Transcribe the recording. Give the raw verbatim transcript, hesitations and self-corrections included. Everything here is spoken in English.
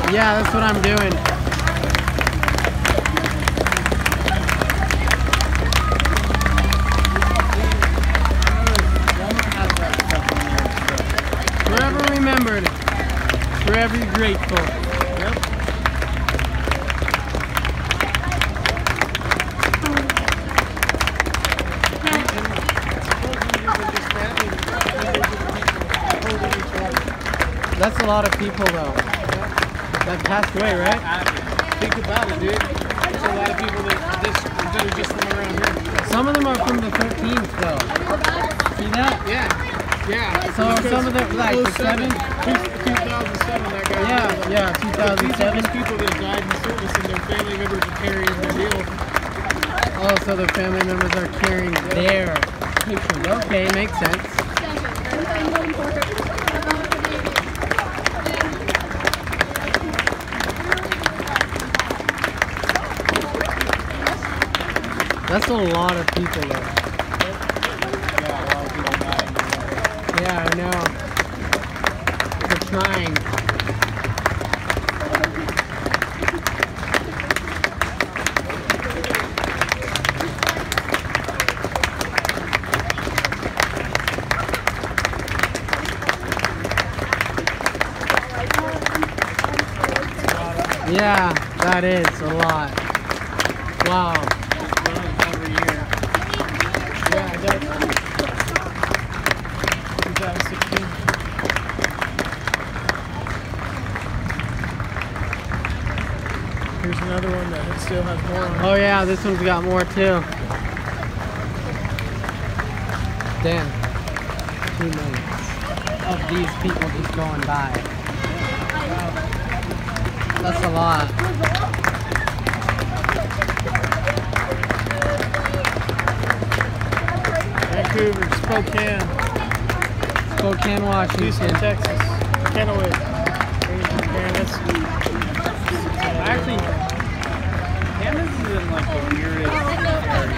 Yeah, that's what I'm doing. Forever remembered. Forever grateful. Yep. That's a lot of people though. That passed away, right? Think about it, dude. There's a lot of people that just that are just from around here. Some of them are from the thirteenth though. See that? Yeah. Yeah. So some of them, like the seven? two thousand seven, that guy. Yeah, yeah, two thousand seven. These are just people that died in service and their family members are carrying their deal. Oh, so the family members are carrying their pictures. Okay, makes sense. That's a lot of people though. Yeah, I know. They're trying. Yeah, that is a lot. Wow. Yeah, that's twenty sixteen. Here's another one that still has more on it. Oh yeah, this one's got more too. Damn. Two minutes of these people just going by. That's a lot. Vancouver, Spokane, Spokane, Washington. Houston, Texas, Kennewick. Man, that's actually Hammond's is in like the weirdest area.